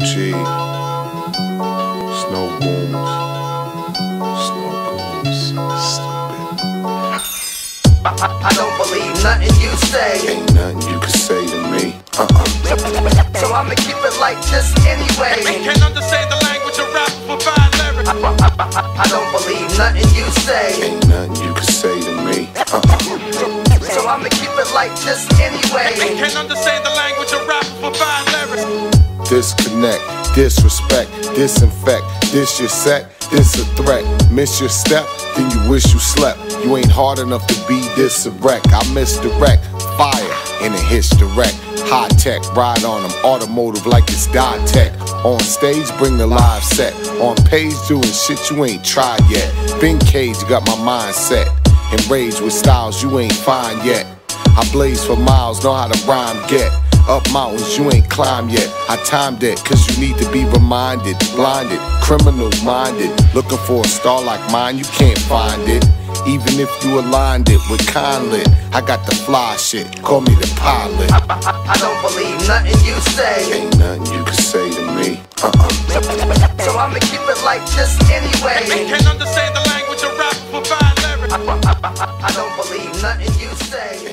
G, Snow Goons, stupid. I don't believe nothing you say. Ain't nothing you can say to me. So I'ma keep it like this anyway. Can't understand the language of rap for fine lyrics. I don't believe nothing you say. Ain't nothing you can say to me. So I'ma keep it like this anyway. Can't understand the language of rap for fine lyrics. Disconnect, disrespect, disinfect. This your set, this a threat. Miss your step, then you wish you slept. You ain't hard enough to be this a wreck. I misdirect, fire, and it hits the wreck. High tech, ride on them, automotive like it's die tech. On stage, bring the live set. On page, doing shit you ain't tried yet. Been caged, got my mind set. Enraged with styles you ain't find yet. I blaze for miles, know how to rhyme, get. Up mountains you ain't climbed yet. I timed it, cause you need to be reminded. Blinded, criminal minded. Looking for a star like mine, you can't find it. Even if you aligned it with Conlit, I got the fly shit, call me the pilot. I don't believe nothing you say. Ain't nothing you can say to me. So I'ma keep it like this anyway. Can't understand the language of rap for fine lyrics. I don't believe nothing you say.